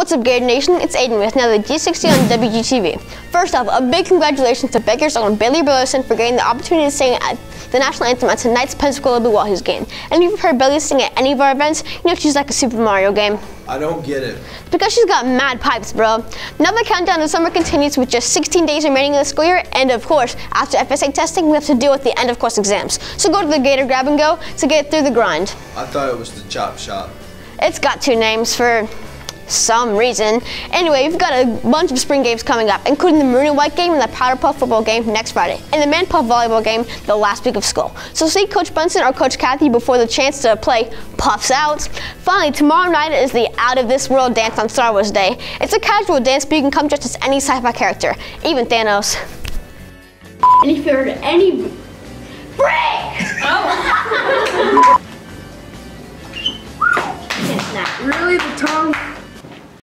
What's up, Gator Nation? It's Aiden with another G60 on WGTV. First off, a big congratulations to Baker's own Bailey Burleson for getting the opportunity to sing at the national anthem at tonight's Pensacola Blue Wahoo game. And if you've heard Bailey sing at any of our events, you know she's like a Super Mario game. I don't get it. Because she's got mad pipes, bro. Now the countdown to summer continues with just 16 days remaining in the school year, and of course, after FSA testing, we have to deal with the end of course exams. So go to the Gator Grab and Go to get through the grind. I thought it was the Chop Shop. It's got two names for some reason. Anyway, we've got a bunch of spring games coming up, including the Maroon and White game and the Powder Puff football game next Friday, and the Man Puff volleyball game the last week of school. So see Coach Bunsen or Coach Kathy before the chance to play Puffs Out. Finally, tomorrow night is the Out of This World dance on Star Wars Day. It's a casual dance, but you can come dressed as any sci-fi character, even Thanos. And if you're any break! Oh! Really, the tongue?